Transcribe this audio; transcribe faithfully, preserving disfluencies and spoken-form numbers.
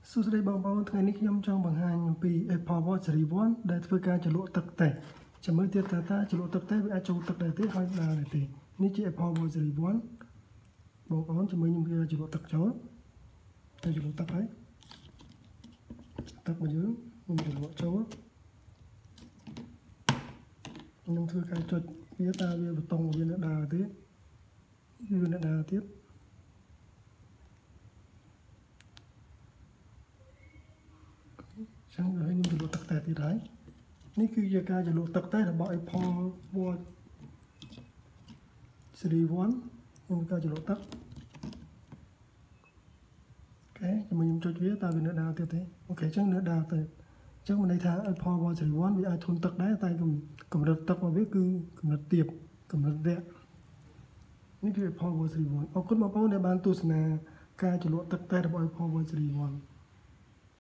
សួស្តីបងប្អូនថ្ងៃនេះខ្ញុំចង់បង្ហាញអំពី Apple Watch Series one ដែលធ្វើការចលក់ទឹកតេះចាំមើលទៀតតើតើចលក់ទឹកតេះវាអាចចូលទឹកដែរទេហើយដើរដែរទេនេះជា Apple Watch Series one បងប្អូនជាមួយខ្ញុំវាចលក់ទឹកចូលទៅចលក់ទឹកហើយទឹកមកយើងខ្ញុំចលក់ចូលខ្ញុំធ្វើការចុចវាតើវាប៊ូតុងវានៅដើរទេវានៅដើរទៀតចឹងហើយខ្ញុំចលក់ទឹកតែទៀតហើយនេះគឺជាការចលក់ទឹកតែរបស់ Apple Watch Series one ខ្ញុំការចលក់ទឹកអូខេជាមួយខ្ញុំចុចវាតើវានៅដើរទៀតទេអូខេចឹងនៅដើរទៅចឹងមានន័យថា Apple Watch Series one វាអាចធន់ទឹកដែរតែកម្រិតទឹករបស់វាគឺកម្រិតទាបកម្រិតរយៈនេះគឺ Apple Watch Series one អរគុណបងប្អូនដែលបានទស្សនាការចលក់ទឹកតែរបស់ Apple Watch Series one